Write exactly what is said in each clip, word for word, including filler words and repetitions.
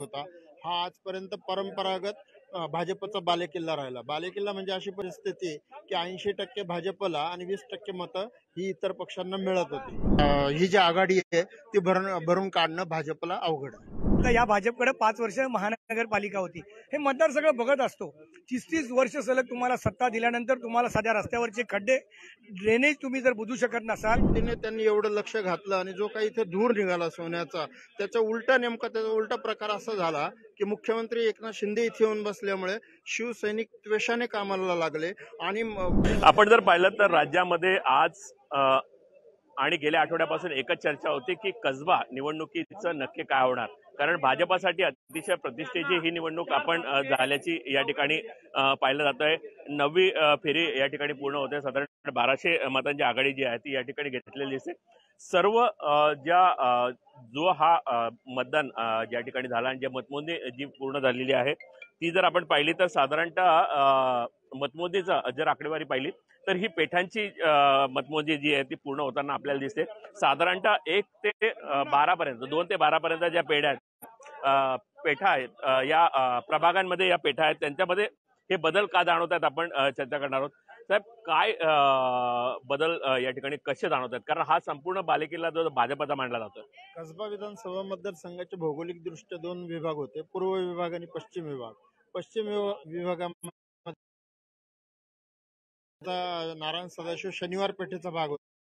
होता हा आजपर्यंत परंपरागत अ, भाजपचा बालेकिल्ला राहिला। बालेकिल्ला म्हणजे अशी परिस्थिती की ऐंशी टक्के भाजपला आणि वीस टक्के मतं ही इतर पक्षांना मिळत होती। अ, ही जी आघाडी आहे ती भरून भरून काढणं भाजपला अवघड आहे। आता या भाजपकडे पाच वर्ष महानगरपालिका होती, हे मतदार सगळं बघत असतो। तीस तीस वर्ष सलग तुम्हाला सत्ता दिल्यानंतर तुम्हाला साध्या रस्त्यावरचे खड्डे, ड्रेनेज तुम्ही जर बुजू शकत नसाल, तिने त्यांनी एवढं लक्ष घातलं आणि जो काही इथे धूर निघाला सोन्याचा, त्याचा उलटा नेमका त्याचा उलटा प्रकार असा झाला की मुख्यमंत्री एकनाथ शिंदे इथे येऊन बसल्यामुळे शिवसैनिक त्वेषाने कामाला लागले। आणि आपण जर पाहिलं तर राज्यामध्ये आज अ, आणि गेल्या आठवड्यापासून एकच चर्चा होती की कसबा निवडणुकीचं नक्की काय होणार, कारण भाजपासाठी अतिशय प्रतिष्ठेची ही निवडणूक आपण झाल्याची या ठिकाणी पाहिलं जात आहे। नववी फेरी या ठिकाणी पूर्ण होते, साधारण बाराशे मतांची आघाडी जी आहे ती या ठिकाणी घेतलेली दिसते। सर्व ज्या जो हा मतदान ज्या ठिकाणी झाला आणि ज्या मतमोजणी जी पूर्ण झालेली आहे ती जर आपण पाहिली तर साधारणतः मतमोजणीचा जर आकडेवारी पाहिली तर ही पेठांची मतमोजणी जी आहे ती पूर्ण होताना आपल्याला दिसते। साधारणतः एक ते बारा पर्यंत दोन ते बारा पर्यंत ज्या पेढ्या आहेत पेठा आहेत या प्रभागांमध्ये या पेठा आहेत त्यांच्यामध्ये हे बदल का जाणवत आहेत आपण चर्चा करणार आहोत। साहेब, काय बदल या ठिकाणी कसे जाणवत आहेत, कारण हा संपूर्ण बालेकिल्ला जो भाजपचा मानला जातो। कसबा विधानसभा मतदारसंघाचे भौगोलिक दृष्ट्या दोन विभाग होते, पूर्व विभाग आणि पश्चिम विभाग। पश्चिम विभागामध्ये नारायण सदाशिव शनिवार पेठेचा भाग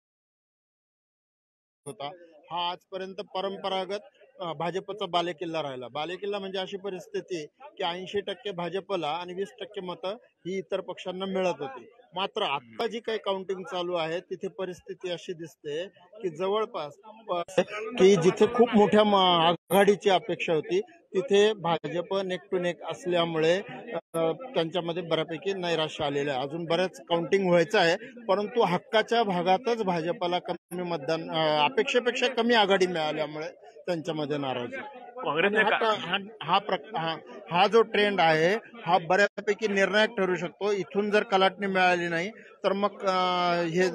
होता हा आजपर्यंत परंपरागत भाजपचा बालेकिल्ला राहिला। बालेकिल्ला म्हणजे अशी परिस्थिती की ऐंशी टक्के भाजपला आणि वीस टक्के मतं ही इतर पक्षांना मिळत होती। मात्र आता जी काही काउंटिंग चालू आहे तिथे परिस्थिती अशी दिसते की जवळपास की जिथे खूप मोठ्या आघाडीची अपेक्षा होती तिथे भाजप नेक टू नेक असल्यामुळे त्यांच्यामध्ये बऱ्यापैकी नैराश्य आलेलं आहे। अजून बऱ्याच काउंटिंग व्हायचं आहे, परंतु हक्काच्या भागातच भाजपला कमी मतदान अपेक्षेपेक्षा कमी आघाडी मिळाल्यामुळे त्यांच्यामध्ये नाराजी। काँग्रेसने हा हा, हा हा जो ट्रेंड आहे हा बऱ्यापैकी निर्णायक ठरू शकतो। इथून जर कलाटणी मिळाली नाही तर मग हे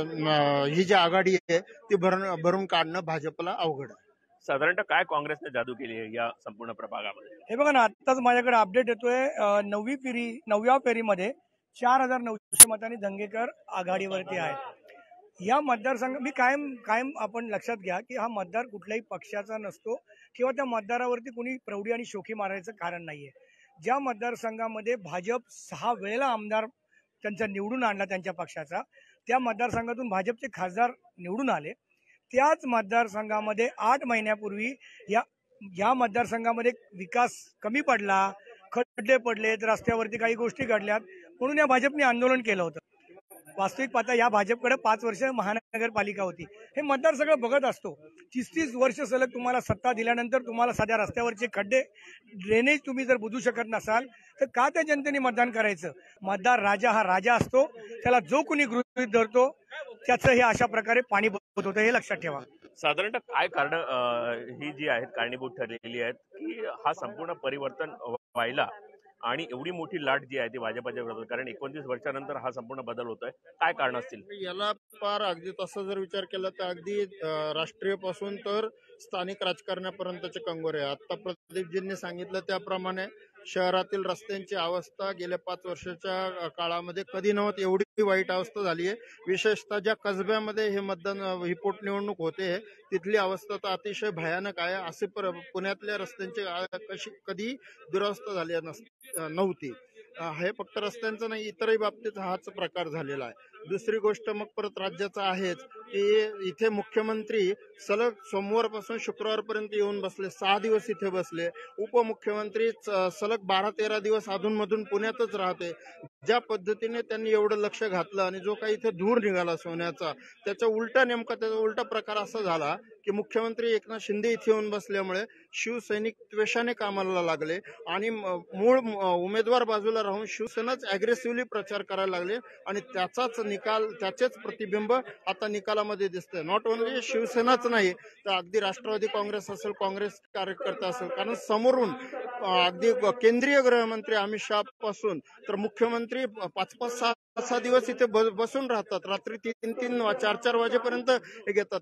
ही जी आघाडी आहे ती भरून भरून काढणं भाजपला अवघड आहे। साधारणतः काय काँग्रेसने जादू केली आहे या संपूर्ण प्रभागामध्ये? हे बघा ना, आताच माझ्याकडे अपडेट येतोय, नववी फेरी नवव्या फेरीमध्ये चार हजार नऊशे मतांनी धंगेकर आघाडीवरती आहे। या मतदारसंघ मी कायम कायम आपण लक्षात घ्या की हा मतदार कुठल्याही पक्षाचा नसतो किंवा त्या मतदारावरती कोणी प्रौढी आणि शोखी मारायचं कारण नाहीये। ज्या मतदारसंघामध्ये भाजप सहा वेळेला आमदार त्यांचा निवडून आणला त्यांच्या पक्षाचा, त्या मतदारसंघातून भाजपचे खासदार निवडून आले, त्याच मतदारसंघामध्ये आठ महिन्यापूर्वी या या मतदारसंघामध्ये विकास कमी पडला, खड्डे पडलेत, रस्त्यावरती काही गोष्टी घडल्यात, म्हणून या भाजपने आंदोलन केलं होतं। वास्तविक पाहता या भाजपकडे पाच वर्ष महानगरपालिका होती, हे मतदार सगळं बघत असतो। तीस तीस वर्ष सलग तुम्हाला सत्ता दिल्यानंतर तुम्हाला साध्या रस्त्यावरचे खड्डे, ड्रेनेज तुम्ही जर बुजू शकत नसाल तर का त्या जनतेने मतदान करायचं? मतदार राजा हा राजा असतो, त्याला जो कुणी गृहीत धरतो त्याचं हे अशा प्रकारे पाणी होत होतं, हे लक्षात ठेवा। साधारणतः काय कारण ही जी आहेत कारणीभूत ठरलेली आहेत की हा संपूर्ण परिवर्तन व्हायला आणि एवढी मोठी लाट जी आहे ती भाजपच्या विरोधात, कारण एकोणतीस वर्षानंतर हा संपूर्ण बदल होतोय, काय कारण असतील? याला फार अगदी तसं जर विचार केला तर अगदी राष्ट्रीय पासून तर स्थानिक राजकारणापर्यंतचे कंगोरे आहे। आता प्रदीपजींनी सांगितलं त्याप्रमाणे शहरातील रस्त्यांची अवस्था गेल्या पाच वर्षाच्या काळामध्ये कधी नव्हती एवढी वाईट अवस्था झाली आहे। विशेषतः ज्या कसब्यामध्ये हे मतदान ही पोटनिवडणूक होते तिथली अवस्था तर अतिशय भयानक आहे। असे पुण्यातल्या रस्त्यांची कशी कधी दुरवस्था झाली नव्हती। हे फक्त रस्त्यांचं नाही, इतरही बाबतीत हाच प्रकार झालेला आहे। दुसरी गोष्ट मग परत राज्याचं आहेच की इथे मुख्यमंत्री सलग सोमवारपासून शुक्रवारपर्यंत येऊन बसले, सहा दिवस इथे बसले। उपमुख्यमंत्री सलग बारा तेरा दिवस अधूनमधून पुण्यातच राहते। ज्या पद्धतीने त्यांनी एवढं लक्ष घातलं आणि जो काही इथे धूर निघाला सोन्याचा, त्याचा उलटा नेमका त्याचा उलटा प्रकार असा झाला की मुख्यमंत्री एकनाथ शिंदे इथे येऊन बसल्यामुळे शिवसैनिक त्वेषाने कामाला लागले आणि मूळ उमेदवार बाजूला राहून शिवसेनाच अग्रेसिव्हली प्रचार करायला लागले आणि त्याचाच निकाल, त्याचेच प्रतिबिंब आता निकालामध्ये दिसतंय। नॉट ओनली शिवसेनाच नाही तर अगदी राष्ट्रवादी काँग्रेस असेल, काँग्रेस कार्यकर्ता असेल, कारण समोरून अगदी केंद्रीय गृहमंत्री अमित शहा पासून तर मुख्यमंत्री पाच पाच सहा सहा दिवस इथे बसून राहतात, रात्री तीन तीन चार चार वाजेपर्यंत घेतात। एक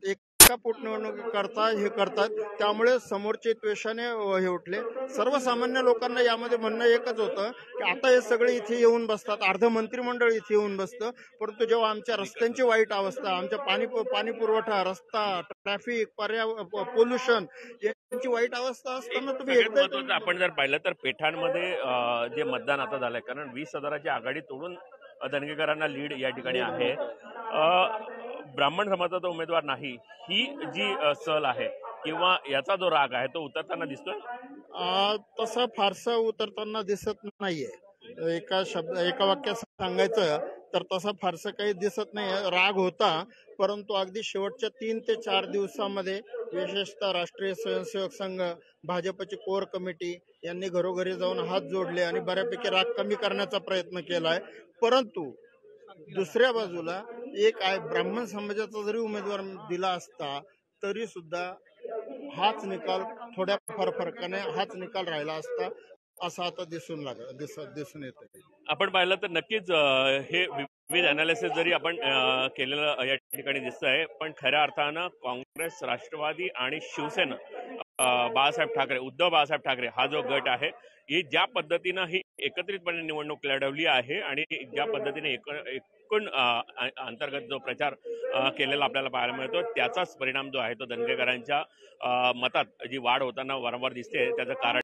का पोटनिवडणुकी करता हे करतात, त्यामुळे समोरचे द्वेषाने हे उठले. सर्वसामान्य लोकांना यामध्ये म्हणणं एकच होतं की आता हे सगळे इथे येऊन बसतात, अर्ध मंत्रिमंडळ इथे येऊन बसतं, परंतु जेव्हा आमच्या रस्त्यांची वाईट अवस्था, आमच्या पाणी पाणी पुरवठा, रस्ता, ट्रॅफिक, पर्यावरण, पोल्युशन यांची वाईट अवस्था असताना तुम्ही सगळ्यात एकदा महत्त्वाचं आपण जर पाहिलं तर पेठांमध्ये अं, जे मतदान आता झालंय, कारण वीस हजाराची आघाडी तोडून अं, धनगेकरांना लीड या ठिकाणी आहे. अं, ब्राह्मण समाजाचा उमेदवार नाही ही जी अं, सल आहे किंवा याचा जो राग आहे तो उतरताना दिसतोय. आ, तसा फारसा उतरताना दिसत नाहीये. एका शब्द एका वाक्यात सांगायचं तर तसा फारसा काही दिसत नाहीये. राग होता, परंतु अगदी शेवटच्या तीन ते चार दिवसामध्ये विशेषतः राष्ट्रीय स्वयंसेवक संघ, भाजपची कोर कमिटी यांनी घरोघरी जाऊन हात जोडले आणि बऱ्यापैकी राग कमी करण्याचा प्रयत्न केलाय. परंतु दुसऱ्या बाजूला एक आहे, ब्राह्मण समाजाचा जरी उमेदवार दिला असता तरी सुद्धा हाच निकाल, थोड्या फार फरकाने हाच निकाल राहिला असता असं आता दिसून लाग दिस दिसून येत. आपण पाहिलं तर नक्कीच अं, हे विविध अनालिसिस जरी आपण अं, केलेलं या ठिकाणी दिसतंय, पण खऱ्या अर्थानं काँग्रेस, राष्ट्रवादी आणि शिवसेना, अं, बाळासाहेब ठाकरे, उद्धव बाळासाहेब ठाकरे हा जो गट आहे, ही ज्या पद्धतीनं ही एकत्रितपणे निवडणूक लढवली आहे आणि ज्या पद्धतीने एक एकूण अं, अंतर्गत जो प्रचार अं, केलेला आपल्याला पाहायला मिळतो, त्याचाच परिणाम जो आहे तो धनगेकरांच्या अं, मतात जी वाढ होताना वारंवार दिसते. त्याचं कारण